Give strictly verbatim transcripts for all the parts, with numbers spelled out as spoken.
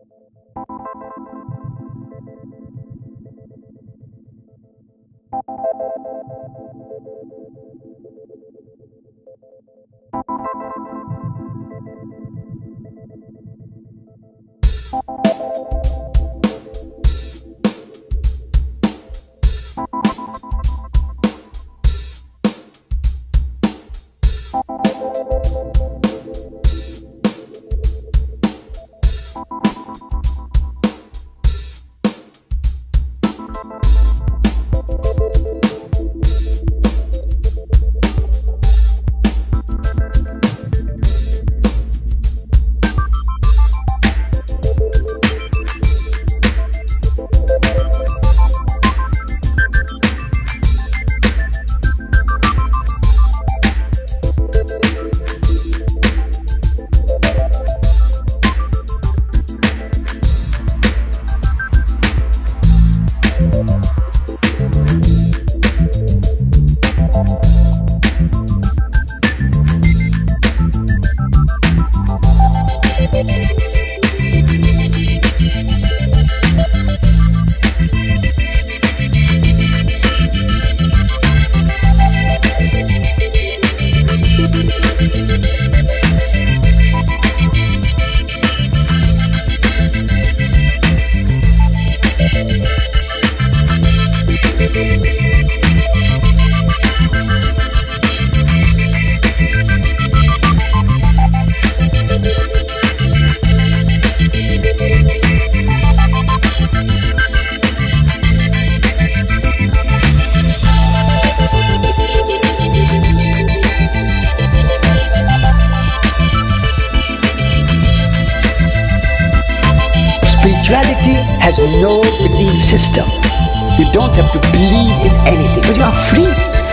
Spirituality has no belief system. You don't have to believe in anything because you are free.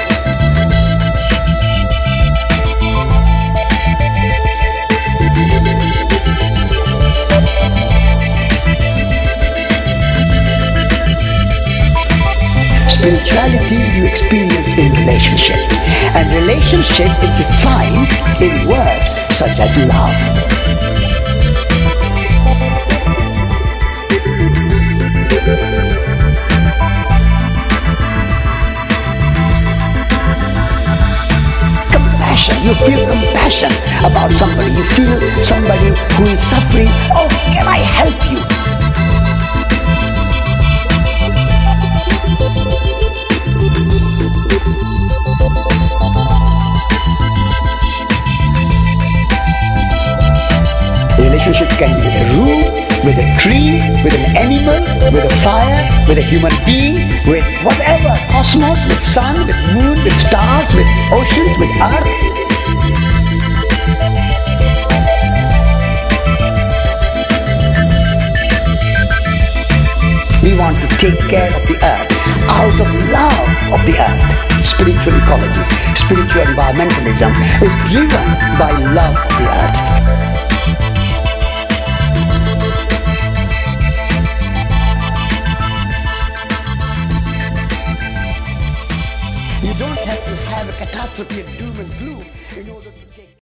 Spirituality you experience in relationship, and relationship is defined in words such as love. Compassion, you feel compassion about somebody, you feel somebody who is suffering. Oh, can I help you? Relationship can be with a room, with a tree, with an animal, with a fire, with a human being, with whatever, cosmos, with sun, with moon, with stars, with oceans, with earth. We want to take care of the earth out of love of the earth. Spiritual ecology, spiritual environmentalism is driven by love of the earth. You don't have to have a catastrophe